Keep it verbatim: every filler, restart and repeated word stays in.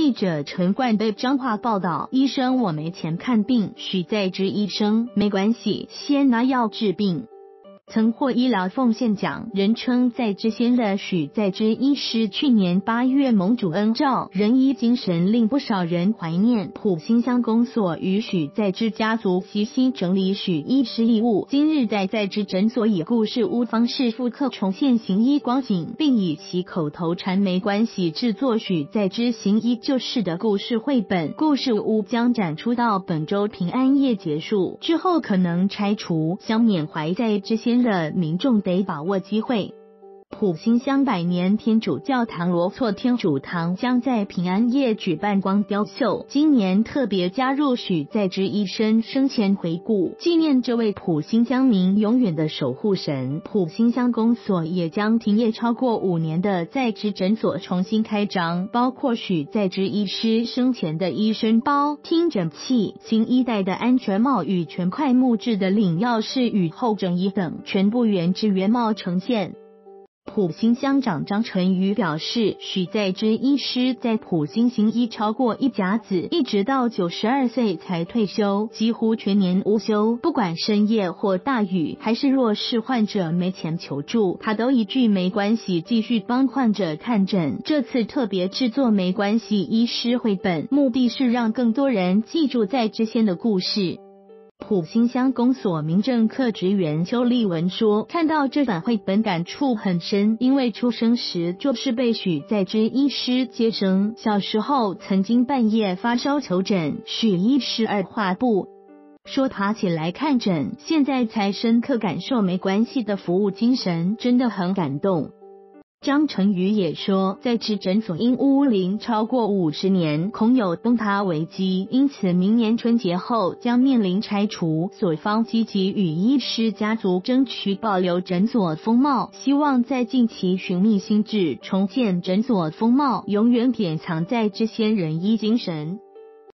记者陈冠被彰化报道，医生我没钱看病，许在之医生没关系，先拿药治病。曾获医疗奉献奖，人称在之先的许在之医师，去年八月蒙主恩召，仁医精神令不少人怀念。埔心乡公所与许在之家族悉心整理许医师遗物，今日在在之诊所以故事屋方式复刻重现行医光景，并以其口头禅没关系制作许在之行医救世的故事绘本。故事屋将展出到本周平安夜结束之后，可能拆除，想缅怀在之先的民众得把握机会。埔心乡百年天主教堂罗措天主堂将在平安夜举办光雕秀，今年特别加入许在之医生生前回顾，纪念这位埔心乡民永远的守护神。埔心乡公所也将停业超过五年的在之诊所重新开张，包括许在之医师生前的医生包、听诊器、新一代的安全帽与全块木质的领药室与候诊椅等，全部原汁原貌呈现。埔心乡长张纯瑜表示，许在之医师在埔心行医超过一甲子，一直到九十二岁才退休，几乎全年无休。不管深夜或大雨，还是弱势患者没钱求助，他都一句没关系继续帮患者看诊。这次特别制作没关系医师绘本，目的是让更多人记住在之先的故事。埔心乡公所民政课职员邱立文说，看到这版绘本感触很深，因为出生时就是被许在之医师接生，小时候曾经半夜发烧求诊，许医师二话不说爬起来看诊，现在才深刻感受没关系的服务精神，真的很感动。张成宇也说，在之诊所因屋龄超过五十年，恐有崩塌危机，因此明年春节后将面临拆除。所方积极与医师家族争取保留诊所风貌，希望在近期寻觅新制，重建诊所风貌，永远典藏在之先仁医精神。